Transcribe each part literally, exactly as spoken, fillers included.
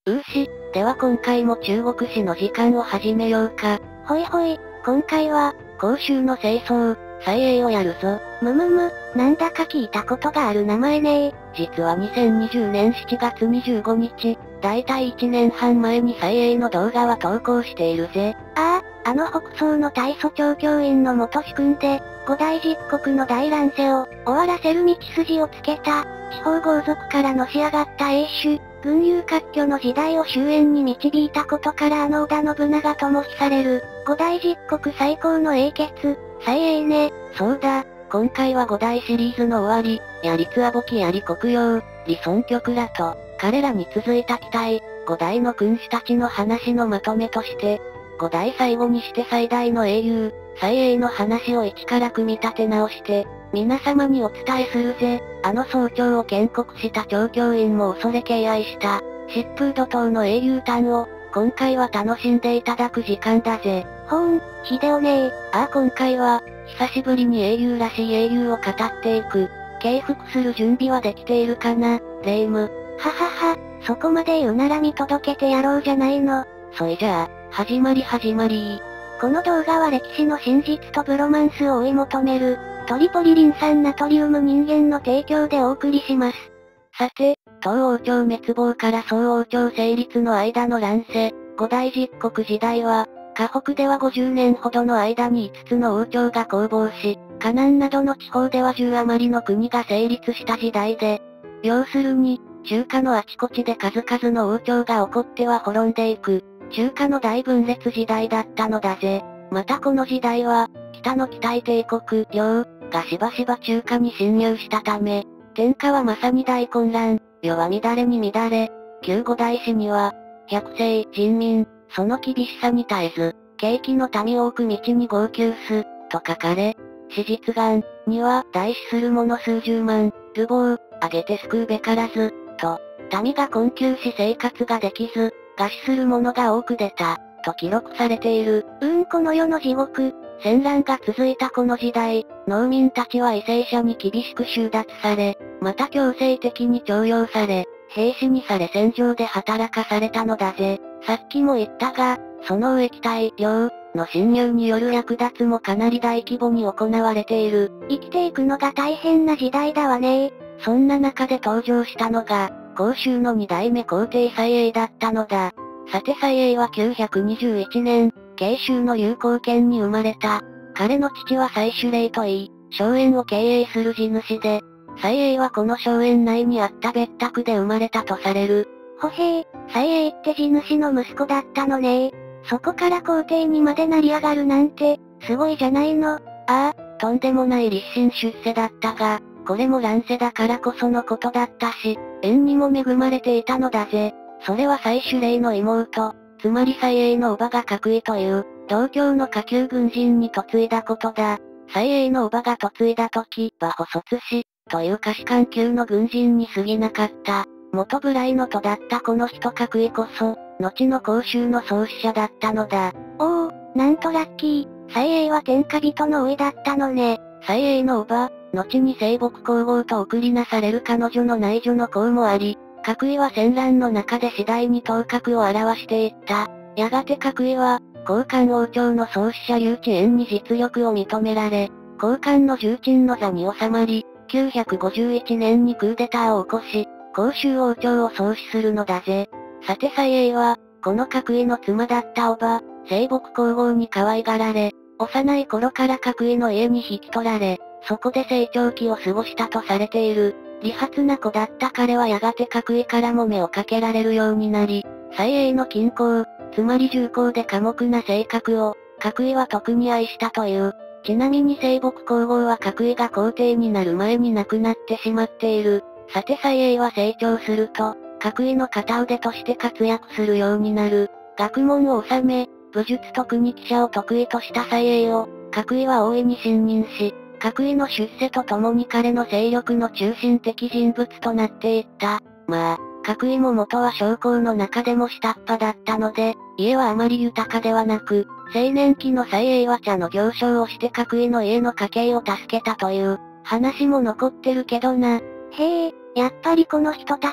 うーし、では今回も中国史の時間を始めようか。 ほいほい、今回は、 広州の清掃、蔡英をやるぞ。 むむむ、なんだか聞いたことがある名前ねー。 実はにせんにじゅうねんしちがつにじゅうごにち、だいたいいちねんはん前に蔡英の動画は投稿しているぜ。 ああ、あの北宋の大祖長教員の元主君で、五代十国の大乱世を終わらせる道筋をつけた、地方豪族からのし上がった英雄、群雄割拠の時代を終焉に導いたことからあの織田信長とも比される、五代十国最高の英傑、蔡英ね。 そうだ、今回は五代シリーズの終わり、や立阿母記や李国陽、李孫極らと、彼らに続いた期待、五代の君主たちの話のまとめとして、五代最後にして最大の英雄、蔡英の話を一から組み立て直して、皆様にお伝えするぜ。あの総長を建国した張教員も恐れ敬愛した、疾風怒涛の英雄譚を、今回は楽しんでいただく時間だぜ。 ほーん、秀夫ねー。 ああ今回は、久しぶりに英雄らしい英雄を語っていく。敬服する準備はできているかな、レイム。 ははは、そこまで言うなら見届けてやろうじゃないの。 そいじゃあ、始まり始まりこの動画は歴史の真実とブロマンスを追い求める、トリポリリン酸ナトリウム人間の提供でお送りします。 さて、東王朝滅亡から宋王朝成立の間の乱世、五代十国時代は、河北ではごじゅうねんほどの間にいつつの王朝が攻防し、河南などの地方ではじゅう余りの国が成立した時代で、要するに、中華のあちこちで数々の王朝が起こっては滅んでいく、中華の大分裂時代だったのだぜ。またこの時代は、北の期待帝国、遼、がしばしば中華に侵入したため、天下はまさに大混乱、世は乱れに乱れ、旧五代史には、百姓、人民、その厳しさに耐えず、景気の民多く道に号泣す、と書かれ、史実眼、には、大死する者数十万、ルボー、あげて救うべからず、と、民が困窮し生活ができず、餓死する者が多く出た、と記録されている。 うーんこの世の地獄。 戦乱が続いたこの時代、農民たちは為政者に厳しく収奪され、また強制的に徴用され、兵士にされ戦場で働かされたのだぜ。さっきも言ったが、その上期待、遼、の侵入による略奪もかなり大規模に行われている。 生きていくのが大変な時代だわねー。 そんな中で登場したのが、広州の二代目皇帝蔡英だったのだ。さて蔡英はきゅうひゃくにじゅういちねん、慶州の有効県に生まれた。彼の父は蔡主礼といい、荘園を経営する地主で、蔡英はこの荘園内にあった別宅で生まれたとされる。 ほへー、蔡英って地主の息子だったのねー。そこから皇帝にまで成り上がるなんて、すごいじゃないの。ああ、とんでもない立身出世だったが、これも乱世だからこそのことだったし、縁にも恵まれていたのだぜ。それは蔡主礼の妹、つまり蔡英の叔母が閣位という、同郷の下級軍人に嫁いだことだ。蔡英の叔母が嫁いだ時、馬補卒士、という下士官級の軍人に過ぎなかった。元部来の徒だったこの人閣位こそ、後の甲州の創始者だったのだ。 おお、なんとラッキー。蔡英は天下人の甥だったのね。 蔡英の叔母、後に西北皇后と送りなされる彼女の内助の功もあり、閣位は戦乱の中で次第に頭角を現していった。やがて閣位は、高官王朝の創始者劉知遠に実力を認められ、高官の重鎮の座に収まり、きゅうひゃくごじゅういちねんにクーデターを起こし、甲州王朝を創始するのだぜ。さて蔡英は、この閣位の妻だった叔母、西北皇后に可愛がられ、幼い頃から閣位の家に引き取られ、そこで成長期を過ごしたとされている。利発な子だった彼はやがて閣位からも目をかけられるようになり、蔡英の均衡、つまり重厚で寡黙な性格を、閣位は特に愛したという。ちなみに西北皇后は閣位が皇帝になる前に亡くなってしまっている。さて蔡英は成長すると、閣位の片腕として活躍するようになる。学問を収め、武術と国記者を得意とした蔡英を、閣位は大いに信任し、閣位の出世とともに彼の勢力の中心的人物となっていった。まあ、閣位も元は将校の中でも下っ端だったので、家はあまり豊かではなく、青年期の蔡英は茶の行商をして閣位の家の家計を助けたという話も残ってるけどな。 へえ、やっぱりこの人たち、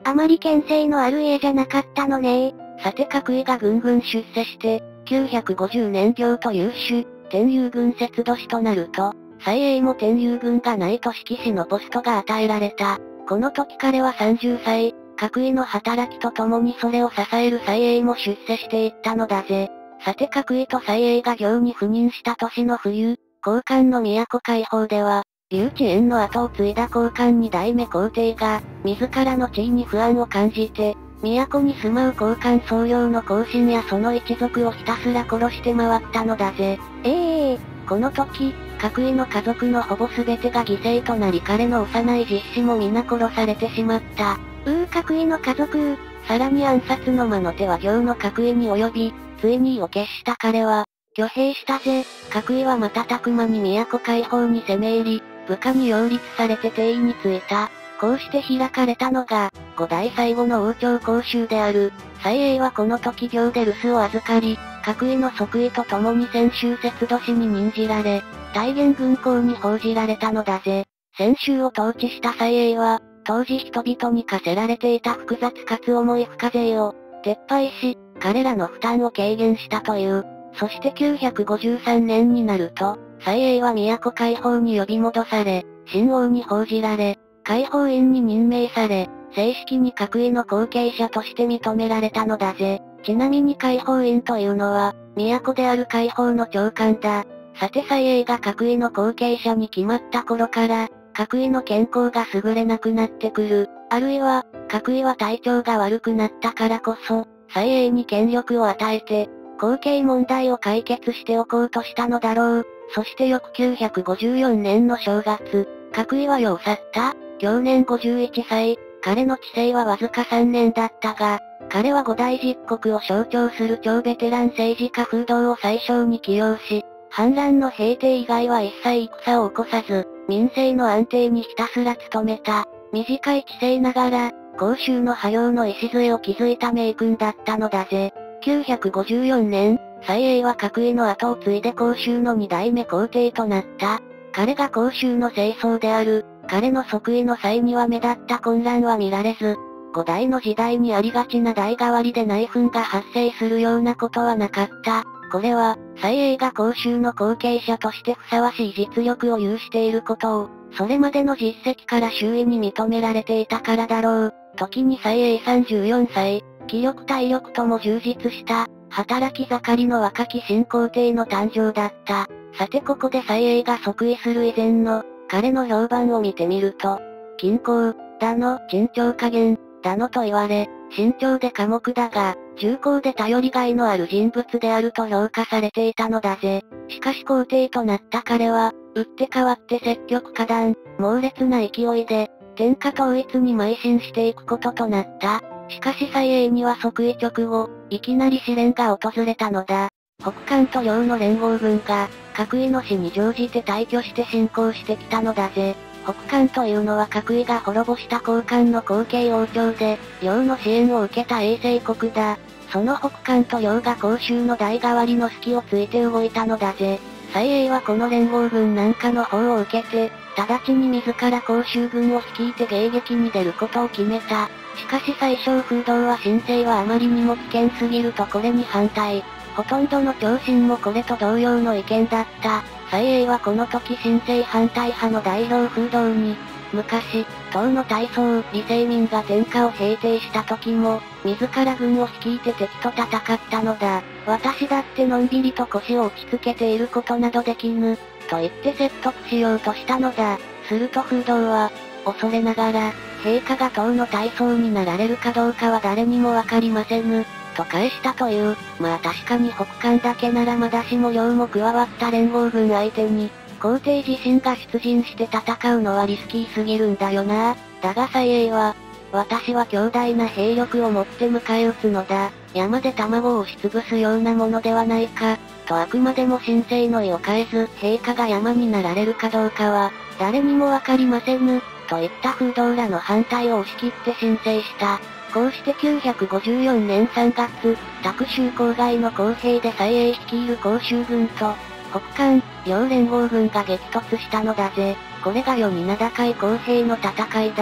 あまり権勢のある家じゃなかったのね。 さて各位がぐんぐん出世して、きゅうひゃくごじゅうねん行という種、天佑軍節年となると、蔡英も天佑軍がないと指揮使のポストが与えられた。この時彼はさんじゅっさい、各位の働きとともにそれを支える蔡英も出世していったのだぜ。さて各位と蔡英が行に赴任した年の冬、高官の都解放では、劉知遠の後を継いだ高官に代目皇帝が、自らの地位に不安を感じて、都に住まう高官総領の後進やその一族をひたすら殺して回ったのだぜ。 ええー、 この時、各位の家族のほぼ全てが犠牲となり彼の幼い実子も皆殺されてしまった。 うー各位の家族。 さらに暗殺の魔の手は行の各位に及び、ついに意を決した彼は、挙兵したぜ。各位は瞬く間に都解放に攻め入り、部下に擁立されて帝位に就いた。こうして開かれたのが、五代最後の王朝公衆である。蔡英はこの時行で留守を預かり、各位の即位とともに先週節年に任じられ、大元軍港に報じられたのだぜ。先週を統治した蔡英は、当時人々に課せられていた複雑かつ重い付加税を、撤廃し、彼らの負担を軽減したという。そしてきゅうひゃくごじゅうさんねんになると、蔡英は都解放に呼び戻され、新王に報じられ、解放院に任命され、正式に各位の後継者として認められたのだぜ。ちなみに解放院というのは、都である解放の長官だ。さて蔡英が各位の後継者に決まった頃から、各位の健康が優れなくなってくる。あるいは、各位は体調が悪くなったからこそ、蔡英に権力を与えて、後継問題を解決しておこうとしたのだろう。そして翌きゅうひゃくごじゅうよんねんの正月、各位は世を去った。享年ごじゅういっさい。彼の治世はわずかさんねんだったが、彼は五代十国を象徴する超ベテラン政治家風土を最小に起用し、反乱の平定以外は一切戦を起こさず、民政の安定にひたすら努めた。短い治世ながら、公衆の派用の礎を築いた名君だったのだぜ。きゅうひゃくごじゅうよんねん、蔡英は各位の後を継いで公衆の二代目皇帝となった。彼が公衆の正装である。彼の即位の際には目立った混乱は見られず、五代の時代にありがちな代替わりで内紛が発生するようなことはなかった。これは、蔡英が公衆の後継者としてふさわしい実力を有していることを、それまでの実績から周囲に認められていたからだろう。時に蔡英さんじゅうよんさい、気力体力とも充実した、働き盛りの若き新皇帝の誕生だった。さてここで蔡英が即位する以前の、彼の評判を見てみると、均衡、だの、珍重加減、だのと言われ、慎重で寡黙だが、重厚で頼りがいのある人物であると評価されていたのだぜ。しかし皇帝となった彼は、打って変わって積極果断、猛烈な勢いで、天下統一に邁進していくこととなった。しかし蔡英には即位直後、いきなり試練が訪れたのだ。北韓と領の連合軍が、各位の死に乗じて大挙して侵攻してきたのだぜ。北韓というのは各位が滅ぼした高韓の後継王朝で、領の支援を受けた衛星国だ。その北韓と領が公衆の代替わりの隙をついて動いたのだぜ。蔡英はこの連合軍なんかの方を受けて、直ちに自ら公衆軍を率いて迎撃に出ることを決めた。しかし最小風土は新政はあまりにも危険すぎるとこれに反対。ほとんどの長身もこれと同様の意見だった。蔡英はこの時新政反対派の代表風土に、昔、唐の大宗、李世民が天下を平定した時も、自ら軍を率いて敵と戦ったのだ。私だってのんびりと腰を落ち着けていることなどできぬ、と言って説得しようとしたのだ。すると風土は、恐れながら、陛下が唐の大宗になられるかどうかは誰にもわかりませぬ。と返したという。まあ確かに北韓だけならまだしも領も加わった連合軍相手に、皇帝自身が出陣して戦うのはリスキーすぎるんだよな。だが蔡英は、私は強大な兵力を持って迎え撃つのだ。山で卵を押しつぶすようなものではないか。とあくまでも神聖の意を変えず、陛下が山になられるかどうかは、誰にもわかりませぬ。といった風土らの反対を押し切って申請した。こうしてきゅうひゃくごじゅうよねんさんがつ、卓州郊外の公平で蔡英率いる公衆軍と、北韓、両連合軍が激突したのだぜ。これが世に名高い公平の戦いだ。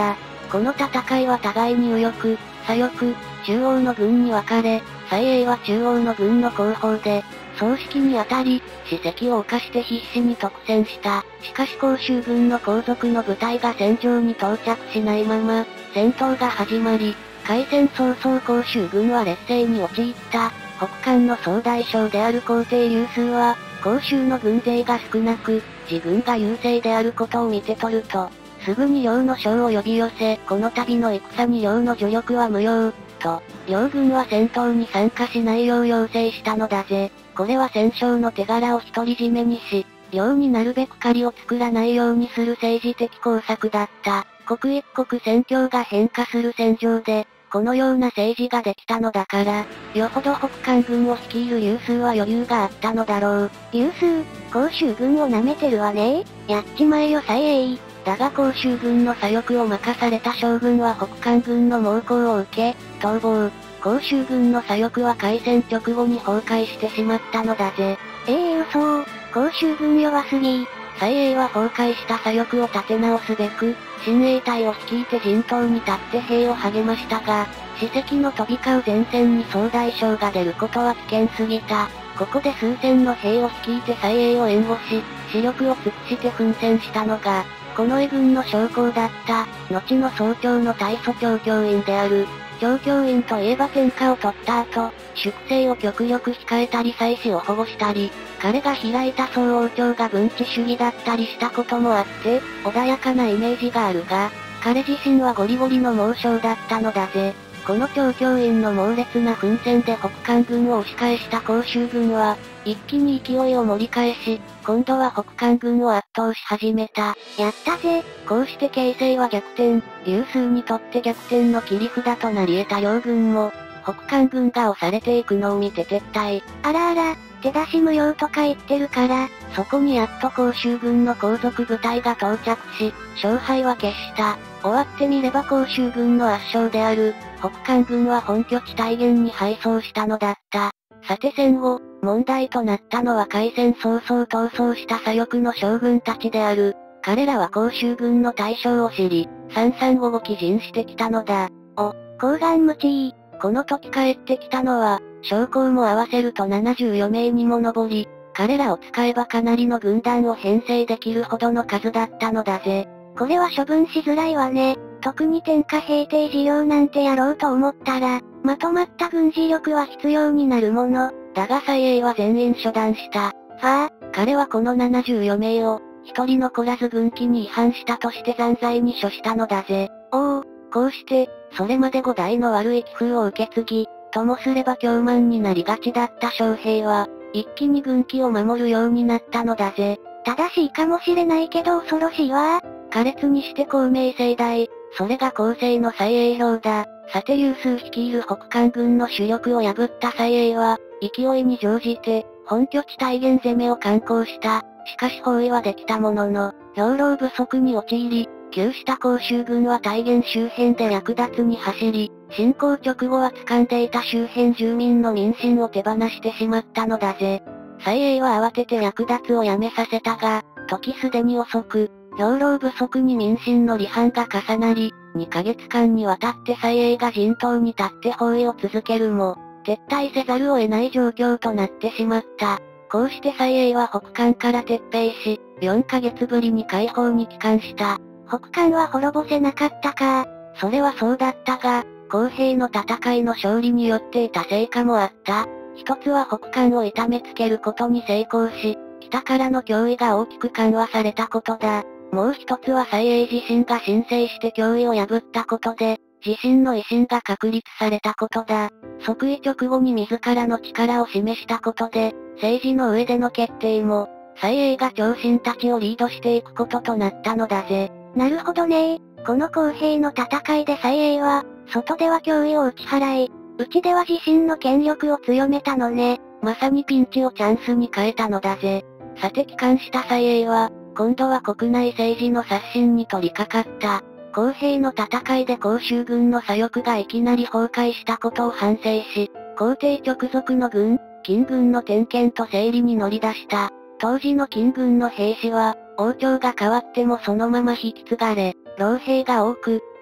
この戦いは互いに右翼、左翼、中央の軍に分かれ、蔡英は中央の軍の後方で、総指揮に当たり、死跡を犯して必死に特戦した。しかし光州軍の後続の部隊が戦場に到着しないまま、戦闘が始まり、開戦早々光州軍は劣勢に陥った。北韓の総大将である皇帝劉崇は、光州の軍勢が少なく、自軍が優勢であることを見て取ると、すぐに両の将を呼び寄せ、この度の戦に両の助力は無用、と、両軍は戦闘に参加しないよう要請したのだぜ。これは戦勝の手柄を独り占めにし、両になるべく借りを作らないようにする政治的工作だった。刻一刻戦況が変化する戦場で、このような政治ができたのだから、よほど北韓軍を率いる劉崇は余裕があったのだろう。 劉崇、光州軍を舐めてるわねー。やっちまえよ蔡英。 だが光州軍の左翼を任された将軍は北韓軍の猛攻を受け、逃亡。光州軍の左翼は開戦直後に崩壊してしまったのだぜ。 ええー、嘘。光州軍弱すぎ。 蔡英は崩壊した左翼を立て直すべく、親衛隊を率いて陣頭に立って兵を励ましたが、死跡の飛び交う前線に総大将が出ることは危険すぎた。ここで数千の兵を率いて蔡英を援護し、死力を尽くして奮戦したのが、近衛軍の将校だった、後の総長の大祖長教員である。長教員といえば天下を取った後、粛清を極力控えたり妻子を保護したり、彼が開いた総王朝が文治主義だったりしたこともあって、穏やかなイメージがあるが、彼自身はゴリゴリの猛将だったのだぜ。この長教員の猛烈な奮戦で北韓軍を押し返した光州軍は、一気に勢いを盛り返し、今度は北韓軍を圧倒し始めた。 やったぜ。 こうして形勢は逆転、劉崇にとって逆転の切り札となり得た両軍も、北韓軍が押されていくのを見て撤退。 あらあら、手出し無用とか言ってるから、 そこにやっと光州軍の後続部隊が到着し、勝敗は決した。終わってみれば光州軍の圧勝である、北韓軍は本拠地大元に敗走したのだった。さて戦後、問題となったのは開戦早々逃走した左翼の将軍たちである。彼らは光州軍の大将を知り、三々をご起陣してきたのだ。 お、厚顔無知。 この時帰ってきたのは、将校も合わせるとななじゅうよめいにも上り、彼らを使えばかなりの軍団を編成できるほどの数だったのだぜ。 これは処分しづらいわね。特に天下平定事業なんてやろうと思ったら、まとまった軍事力は必要になるもの。 だが蔡英は全員処断した。 はあ、 彼はこのななじゅうよめいを、一人残らず軍紀に違反したとして残罪に処したのだぜ。 おお、 こうして、それまで五代の悪い気風を受け継ぎ、ともすれば凶慢になりがちだった将兵は、一気に軍紀を守るようになったのだぜ。 正しいかもしれないけど恐ろしいわ。 苛烈にして公明正大、それが公正の蔡英表だ。さて劉崇率いる北韓軍の主力を破った蔡英は、勢いに乗じて、本拠地大元攻めを敢行した。しかし包囲はできたものの、兵糧不足に陥り、窮した光州軍は大元周辺で略奪に走り、侵攻直後は掴んでいた周辺住民の民心を手放してしまったのだぜ。蔡英は慌てて略奪をやめさせたが、時すでに遅く、兵糧不足に民心の離反が重なり、にかげつかんにわたって蔡英が陣頭に立って包囲を続けるも、撤退せざるを得ない状況となってしまった。こうして蔡英は北韓から撤兵し、よんかげつぶりに解放に帰還した。 北韓は滅ぼせなかったか。 それはそうだったが、公平の戦いの勝利によって得た成果もあった。一つは北韓を痛めつけることに成功し、北からの脅威が大きく緩和されたことだ。もう一つは蔡英自身が申請して脅威を破ったことで、自身の威信が確立されたことだ。即位直後に自らの力を示したことで、政治の上での決定も、蔡英が長身たちをリードしていくこととなったのだぜ。 なるほどね。この公平の戦いで蔡英は、外では脅威を打ち払い、内では自身の権力を強めたのね。 まさにピンチをチャンスに変えたのだぜ。さて帰還した蔡英は、今度は国内政治の刷新に取り掛かった。公平の戦いで光州軍の左翼がいきなり崩壊したことを反省し、皇帝直属の軍、金軍の点検と整理に乗り出した。当時の金軍の兵士は、王朝が変わってもそのまま引き継がれ、老兵が多く、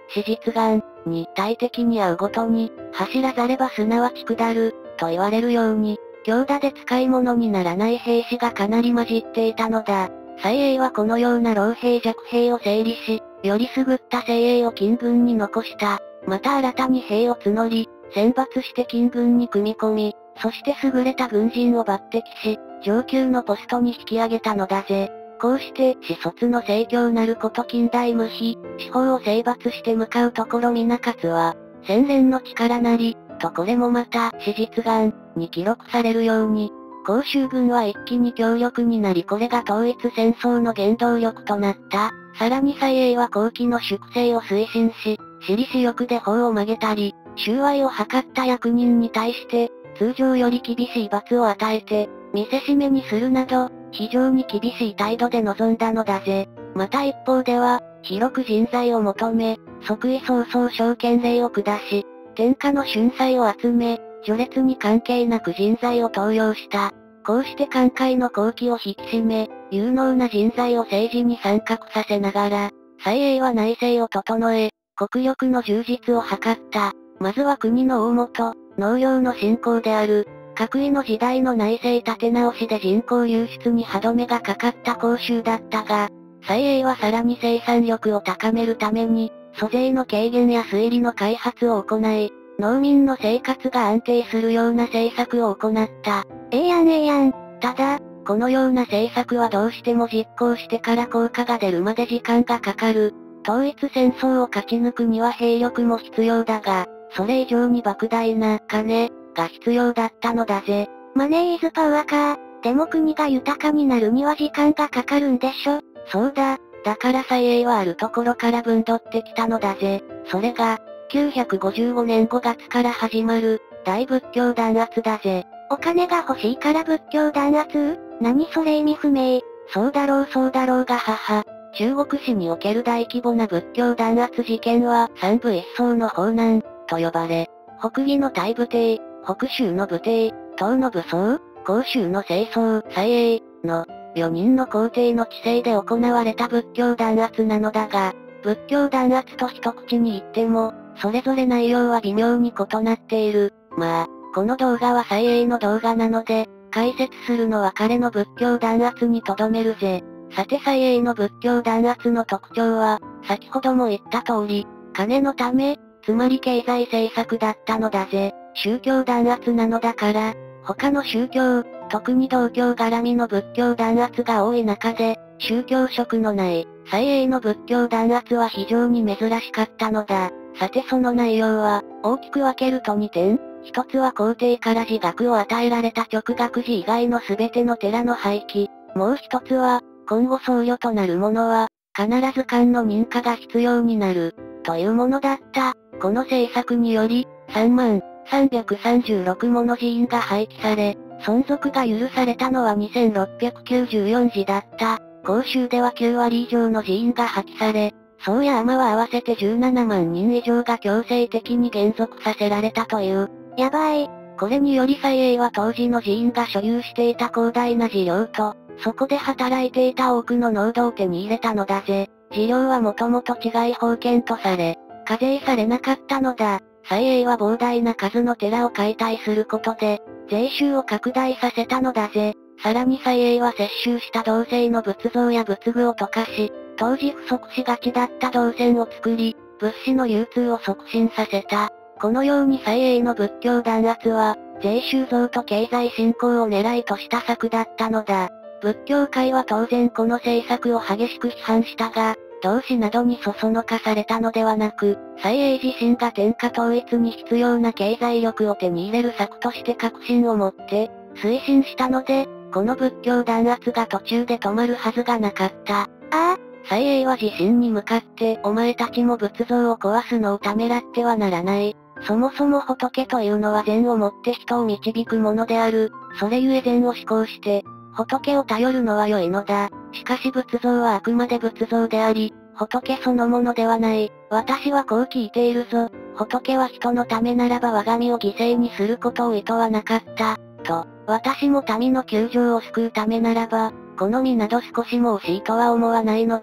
史実眼に大敵に遭うごとに、走らざればすなわち下る、と言われるように、強打で使い物にならない兵士がかなり混じっていたのだ。蔡英はこのような老兵弱兵を整理し、より優った精鋭を金軍に残した。また新たに兵を募り、選抜して金軍に組み込み、そして優れた軍人を抜擢し、上級のポストに引き上げたのだぜ。こうして、史卒の盛況なること近代無比、四方を征伐して向かうところ皆勝は、洗練の力なり、とこれもまた、史実眼、に記録されるように、甲州軍は一気に強力になりこれが統一戦争の原動力となった。さらに蔡英は後期の粛清を推進し、私利私欲で法を曲げたり、収賄を図った役人に対して、通常より厳しい罰を与えて、見せしめにするなど、非常に厳しい態度で臨んだのだぜ。また一方では、広く人材を求め、即位早々証券令を下し、天下の俊才を集め、序列に関係なく人材を登用した。こうして官界の後期を引き締め、有能な人材を政治に参画させながら、蔡英は内政を整え、国力の充実を図った。まずは国の大元、農業の振興である。各位の時代の内政立て直しで人口流出に歯止めがかかった甲州だったが、蔡英はさらに生産力を高めるために、租税の軽減や水利の開発を行い、農民の生活が安定するような政策を行った。 ええやんええやん。 ただ、このような政策はどうしても実行してから効果が出るまで時間がかかる。統一戦争を勝ち抜くには兵力も必要だが、それ以上に莫大な金が必要だったのだぜ。 マネーイズパワーか。でも国が豊かになるには時間がかかるんでしょ。 そうだ。だから蔡英はあるところから分取ってきたのだぜ。それが、きゅうひゃくごじゅうごねんごがつから始まる、大仏教弾圧だぜ。 お金が欲しいから仏教弾圧？何それ意味不明。 そうだろうそうだろうが母。中国史における大規模な仏教弾圧事件は三部一層の法難、と呼ばれ、北魏の大武帝、北州の武帝、唐の武装、甲州の正宗、蔡英のよにんの皇帝の治世で行われた仏教弾圧なのだが、仏教弾圧と一口に言っても、それぞれ内容は微妙に異なっている。まあ、この動画は蔡英の動画なので、解説するのは彼の仏教弾圧にとどめるぜ。さて蔡英の仏教弾圧の特徴は、先ほども言った通り、金のため、つまり経済政策だったのだぜ。宗教弾圧なのだから、他の宗教、特に道教絡みの仏教弾圧が多い中で、宗教色のない、蔡英の仏教弾圧は非常に珍しかったのだ。さてその内容は、大きく分けるとにてん。一つは皇帝から自学を与えられた直学寺以外の全ての寺の廃棄。もう一つは、今後僧侶となる者は、必ず漢の認可が必要になる、というものだった。この政策により、さんまんさんびゃくさんじゅうろくもの寺院が廃棄され、存続が許されたのはにせんろっぴゃくきゅうじゅうよん寺だった。甲州ではきゅうわり以上の寺院が破棄され、僧や尼は合わせてじゅうななまんにん以上が強制的に減属させられたという。 やばい。 これにより蔡英は当時の寺院が所有していた広大な事業と、そこで働いていた多くの農道を手に入れたのだぜ。事業はもともと治外法権とされ、課税されなかったのだ。蔡英は膨大な数の寺を解体することで、税収を拡大させたのだぜ。さらに蔡英は接収した銅製の仏像や仏具を溶かし、当時不足しがちだった銅線を作り、物資の流通を促進させた。このように蔡英の仏教弾圧は、税収増と経済振興を狙いとした策だったのだ。仏教界は当然この政策を激しく批判したが、同志などにそそのかされたのではなく、蔡英自身が天下統一に必要な経済力を手に入れる策として確信を持って、推進したので、この仏教弾圧が途中で止まるはずがなかった。ああ、 蔡英は自身に向かって、お前たちも仏像を壊すのをためらってはならない。そもそも仏というのは善をもって人を導くものである。それゆえ善を思考して、仏を頼るのは良いのだ。しかし仏像はあくまで仏像であり、仏そのものではない。私はこう聞いているぞ。仏は人のためならば我が身を犠牲にすることを厭わなかった。と、私も民の窮状を救うためならば、この身など少しも惜しいとは思わないのだ。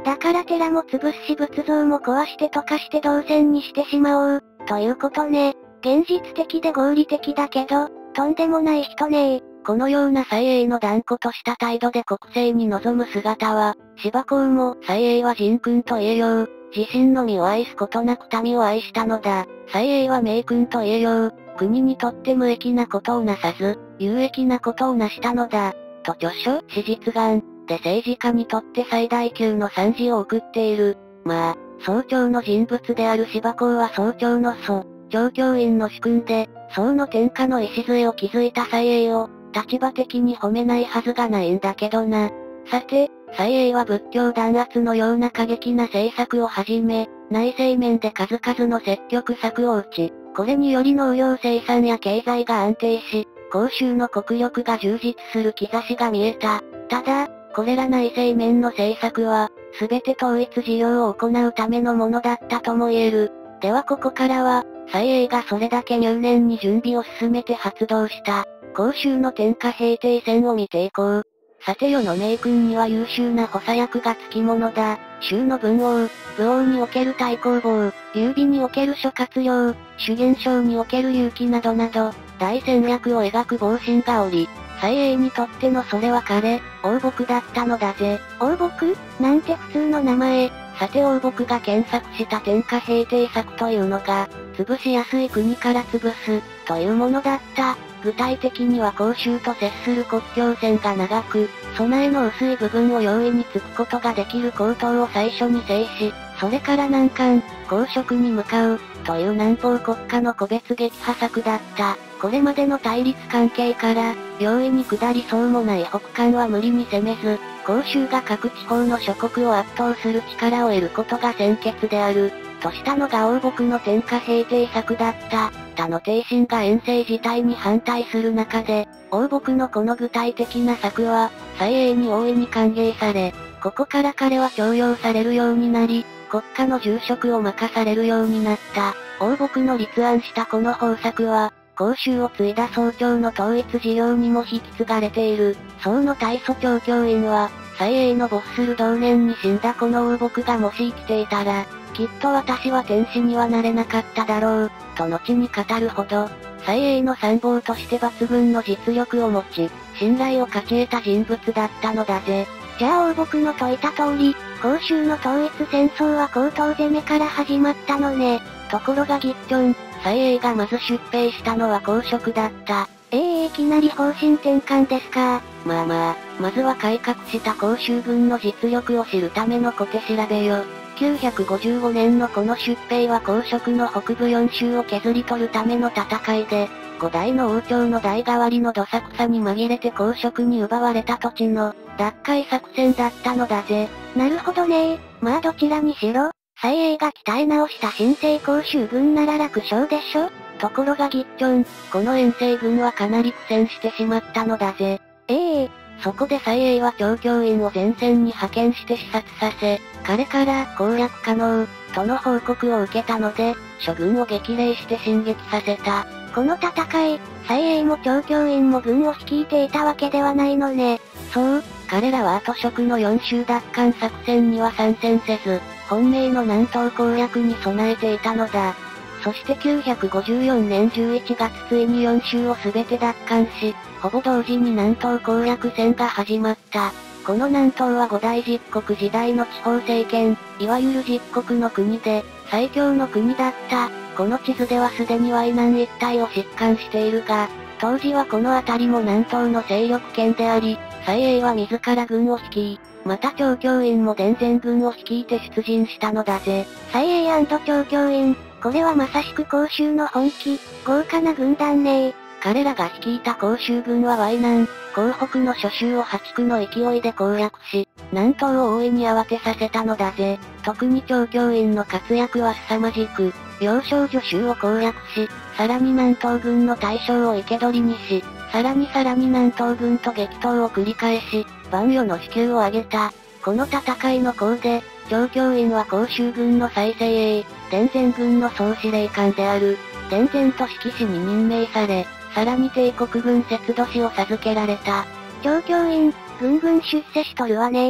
だから寺も潰すし仏像も壊して溶かして動線にしてしまおう、ということね。現実的で合理的だけど、とんでもない人ねー。 このような蔡英の断固とした態度で国政に臨む姿は、芝公も蔡英は仁君と言えよう。自身の身を愛すことなく民を愛したのだ。蔡英は明君と言えよう。国にとって無益なことをなさず、有益なことを成したのだ。と著書、史実眼、で政治家にとって最大級の賛辞を送っている。まあ、総長の人物である芝公は総長の祖、長教員の主君で、宋の天下の礎を築いた蔡英を、立場的に褒めないはずがないんだけどな。さて、蔡英は仏教弾圧のような過激な政策をはじめ、内政面で数々の積極策を打ち、これにより農業生産や経済が安定し、広州の国力が充実する兆しが見えた。ただ、これら内政面の政策は、すべて統一事業を行うためのものだったとも言える。ではここからは、蔡英がそれだけ入念に準備を進めて発動した、広州の天下平定戦を見ていこう。さて世の明君には優秀な補佐役がつきものだ。州の文王、武王における太公望、劉備における諸葛亮、朱元璋における結城などなど、大戦略を描く謀臣がおり、蔡英にとってのそれは彼、王牧だったのだぜ。 王牧なんて普通の名前。 さて王牧が検索した天下平定策というのが、潰しやすい国から潰す、というものだった。具体的には広州と接する国境線が長く、備えの薄い部分を容易に突くことができる高等を最初に制し、それから南韓、公職に向かう、という南方国家の個別撃破策だった。これまでの対立関係から、容易に下りそうもない北韓は無理に攻めず、広州が各地方の諸国を圧倒する力を得ることが先決である、としたのが王牧の天下平定策だった。他の帝臣が遠征自体に反対する中で、王牧のこの具体的な策は、蔡英に大いに歓迎され、ここから彼は重用されるようになり、国家の重職を任されるようになった。王牧の立案したこの方策は、広州を継いだ総長の統一事業にも引き継がれている。宋の大祖長教員は、蔡英の没する同年に死んだこの王牧がもし生きていたら、きっと私は天使にはなれなかっただろう、と後に語るほど、蔡英の参謀として抜群の実力を持ち、信頼を勝ち得た人物だったのだぜ。 じゃあ王牧の説いた通り、広州の統一戦争は高等攻めから始まったのね。 ところがギッチョン、蔡英がまず出兵したのは公職だった。 ええー、いきなり方針転換ですか。 まあまあ、まずは改革した広州軍の実力を知るための小手調べよ。きゅうひゃくごじゅうごねんのこの出兵は公職の北部よん州を削り取るための戦いで、五代の王朝の代替わりのどさくさに紛れて公職に奪われた土地の奪回作戦だったのだぜ。 なるほどねー。まあどちらにしろ、蔡英が鍛え直した新生広州軍なら楽勝でしょ。 ところがギッチョン、この遠征軍はかなり苦戦してしまったのだぜ。 ええー、 そこで蔡英は長教員を前線に派遣して視察させ、彼から攻略可能、との報告を受けたので、諸軍を激励して進撃させた。 この戦い、蔡英も長教員も軍を率いていたわけではないのね。 そう、彼らは後職のよん州奪還作戦には参戦せず、本命の南東攻略に備えていたのだ。そしてきゅうひゃくごじゅうよねんじゅういちがつついによん州を全て奪還し、ほぼ同時に南東攻略戦が始まった。この南東は五代実国時代の地方政権、いわゆる実国の国で、最強の国だった。この地図ではすでに淮南一帯を疾患しているが、当時はこの辺りも南東の勢力圏であり、蔡英は自ら軍を率い、また長教員も田善軍を率いて出陣したのだぜ。 蔡英&長教員、これはまさしく広州の本気、豪華な軍団ねー。 彼らが率いた広州軍は淮南、広北の諸州を破竹の勢いで攻略し、南東を大いに慌てさせたのだぜ。特に長教員の活躍は凄まじく、要衝助州を攻略し、さらに南東軍の大将を生け捕りにし、さらにさらに南東軍と激闘を繰り返し、万余の死球を挙げた。この戦いの功で、長教員は広州軍の最精鋭、田善軍の総司令官である、田善と指揮使に任命され、さらに帝国軍節度使を授けられた。 長教員、ぐんぐん出世しとるわねー。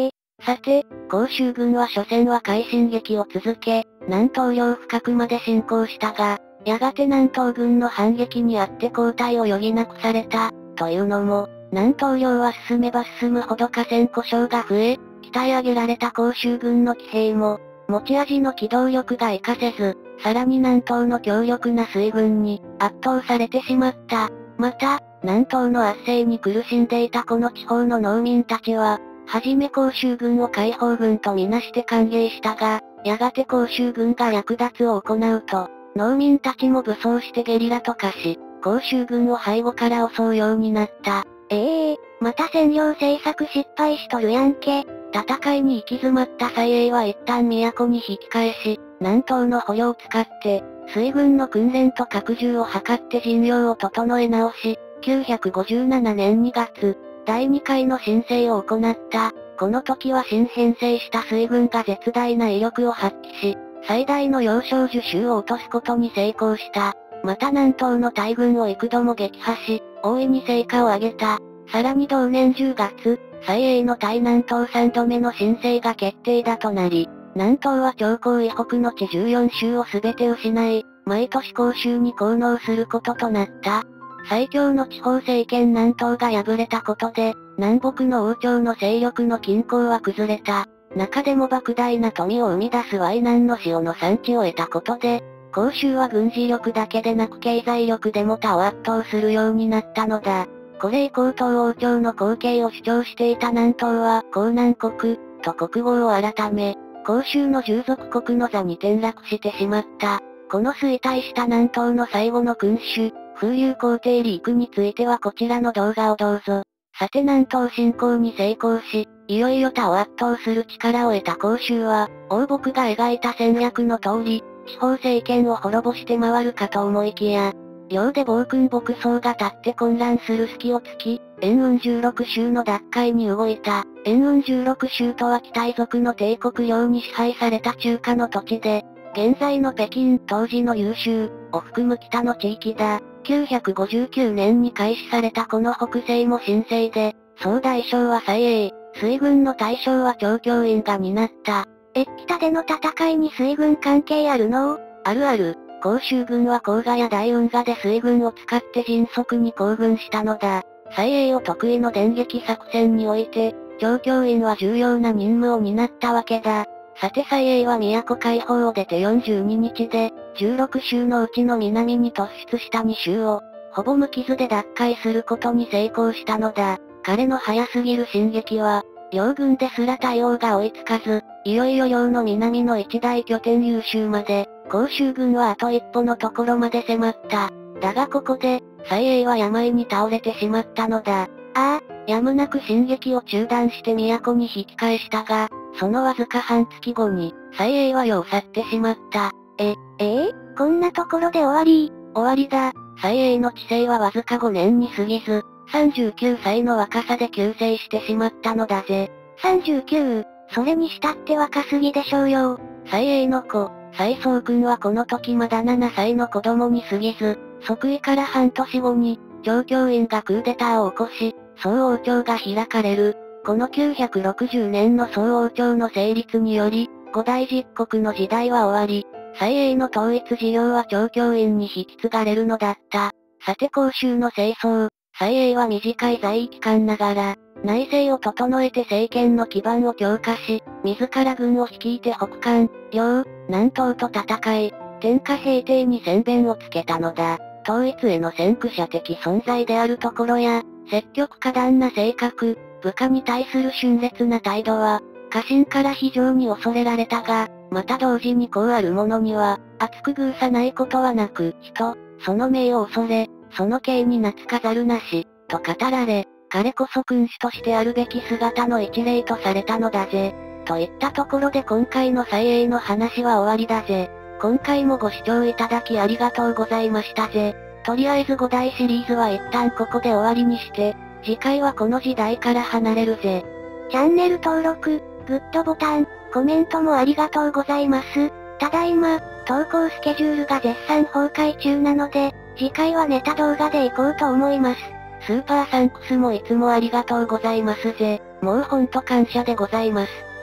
さて、甲州軍は初戦は快進撃を続け、南東領深くまで侵攻したが、やがて南東軍の反撃にあって後退を余儀なくされた、というのも、南東領は進めば進むほど河川故障が増え、鍛え上げられた甲州軍の騎兵も、持ち味の機動力が活かせず、さらに南東の強力な水軍に圧倒されてしまった。また、南東の圧政に苦しんでいたこの地方の農民たちは、はじめ甲州軍を解放軍とみなして歓迎したが、やがて甲州軍が略奪を行うと、農民たちも武装してゲリラと化し、甲州軍を背後から襲うようになった。 ええー、また占領政策失敗しとるやんけ。 戦いに行き詰まった蔡英は一旦都に引き返し、南東の捕虜を使って、水軍の訓練と拡充を図って陣容を整え直し、きゅうひゃくごじゅうななねんにがつ、だいにかいの新生を行った。この時は新編成した水軍が絶大な威力を発揮し、最大の要衝受州を落とすことに成功した。また南東の大軍を幾度も撃破し、大いに成果を上げた。さらに同年じゅうがつ、蔡英の対南東さんどめの新生が決定だとなり、南東は長江以北の地じゅうよん州を全て失い、毎年甲州に降納することとなった。最強の地方政権南東が敗れたことで、南北の王朝の勢力の均衡は崩れた。中でも莫大な富を生み出す淮南の塩の産地を得たことで、甲州は軍事力だけでなく経済力でも他を圧倒するようになったのだ。これ以降東王朝の後継を主張していた南東は、江南国、と国号を改め、甲州の従属国の座に転落してしまった。この衰退した南東の最後の君主、風流皇帝リークについてはこちらの動画をどうぞ。さて南東侵攻に成功し、いよいよ他を圧倒する力を得た甲州は、王僕が描いた戦略の通り、地方政権を滅ぼして回るかと思いきや、領で暴君牧草が立って混乱する隙を突き、延雲じゅうろく州の奪回に動いた。延雲じゅうろく州とは北イ族の帝国領に支配された中華の土地で、現在の北京、当時の優州を含む北の地域だ。きゅうひゃくごじゅうきゅうねんに開始されたこの北西も新生で、総大将は蔡英、水軍の大将は張教員が担った。 え、北での戦いに水軍関係あるの？ あるある。甲州軍は黄河や大運河で水軍を使って迅速に行軍したのだ。蔡英を得意の電撃作戦において、張教員は重要な任務を担ったわけだ。さて蔡英は都解放を出てよんじゅうににちで、じゅうろく州のうちの南に突出したに州を、ほぼ無傷で奪回することに成功したのだ。彼の早すぎる進撃は、両軍ですら対応が追いつかず、いよいよ領の南の一大拠点優州まで、甲州軍はあと一歩のところまで迫った。だがここで、蔡英は病に倒れてしまったのだ。ああ、 やむなく進撃を中断して都に引き返したが、そのわずか半月後に、蔡英は世を去ってしまった。 え、えー、こんなところで終わり？ 終わりだ。蔡英の治世はわずかごねんに過ぎず、さんじゅうきゅうさいの若さで急逝してしまったのだぜ。 さんじゅうきゅう？それにしたって若すぎでしょうよ。 蔡英の子、蔡宗君はこの時まだななさいの子供に過ぎず、即位から半年後に、張教員がクーデターを起こし、宋王朝が開かれる。このきゅうひゃくろくじゅうねんの宋王朝の成立により、五代実国の時代は終わり、蔡英の統一事業は張教員に引き継がれるのだった。さて甲州の清掃、蔡英は短い在位期間ながら、内政を整えて政権の基盤を強化し、自ら軍を率いて北韓、遼、南東と戦い、天下平定に先鞭をつけたのだ。統一への先駆者的存在であるところや、積極果断な性格、部下に対する峻烈な態度は、家臣から非常に恐れられたが、また同時にこうある者には、厚く偶さないことはなく、人、その名を恐れ、その刑に懐かざるなし、と語られ、彼こそ君主としてあるべき姿の一例とされたのだぜ。といったところで今回の蔡英の話は終わりだぜ。今回もご視聴いただきありがとうございましたぜ。とりあえずごだいシリーズは一旦ここで終わりにして、次回はこの時代から離れるぜ。 チャンネル登録、グッドボタン、コメントもありがとうございます。ただいま、投稿スケジュールが絶賛崩壊中なので、次回はネタ動画で行こうと思います。 スーパーサンクスもいつもありがとうございますぜ。もうほんと感謝でございます。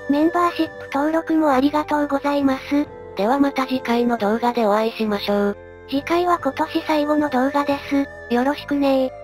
メンバーシップ登録もありがとうございます。 ではまた次回の動画でお会いしましょう。 次回は今年最後の動画です。よろしくねー。